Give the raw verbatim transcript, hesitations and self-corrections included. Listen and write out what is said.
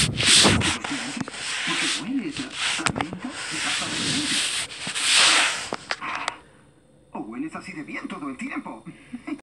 Porque hueles a, a menta exactamente. O hueles así de bien todo el tiempo.